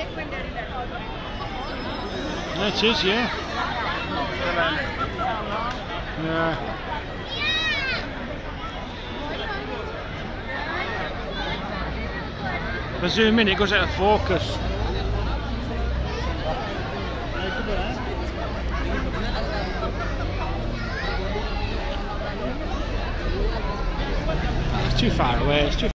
It is, yeah. Yeah. If I zoom in, it goes out of focus. It's too far away. It's too